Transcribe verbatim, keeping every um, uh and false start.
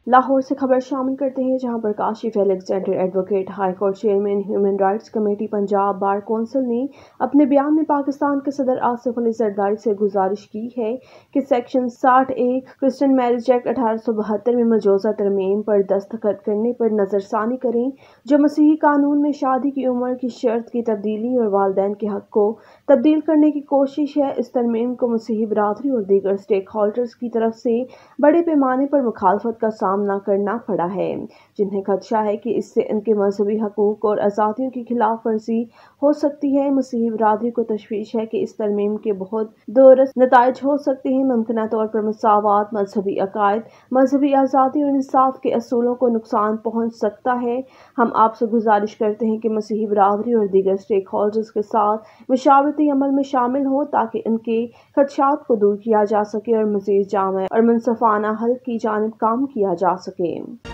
لاہور سے خبر شامل کرتے ہیں، جہاں پر Kashif Alexander advocate high court chairman human rights committee Punjab bar council نے اپنے بیان میں پاکستان کے صدر آصف علی زرداری سے گزارش کی ہے کہ سیکشن ساٹھ ایک کرسچن میرج ایکٹ اٹھارہ سو بہتر میں مجوزہ ترمیم پر دستخط کرنے پر نظر ثانی کریں، جو مسیحی قانون میں شادی کی عمر کی شرط کی تبدیلی اور والدین کے حق کو تبدیل کرنے کی کوشش ہے۔ اس ترمیم کو مسیحی برادری اور دیگر اسٹیک ہولڈرز کی طرف سے بڑے پیمانے پر مخالفت کا سامنا کرنا پڑا ہے، جنہیں خدشہ ہے کہ اس سے ان کے مذہبی حقوق اور آزادیوں کی خلاف ورزی ہو سکتی ہے۔ مسیحی برادری کو تشویش ہے کہ اس ترمیم کے بہت دورس نتائج ہو سکتے ہیں۔ ممکنہ طور پر مساوات، مذہبی عقائد، مذہبی آزادی اور انصاف کے اصولوں کو نقصان پہنچ سکتا ہے۔ ہم آپ سے گزارش کرتے ہیں کہ مسیحی برادری اور دیگر اسٹیک ہولڈرز کے ساتھ مشاورتی عمل میں شامل ہوں تاکہ ان کے خدشات کو دور کیا جا سکے اور مزید جامع اور منصفانہ حل کی جانب کام کیا جا سکے۔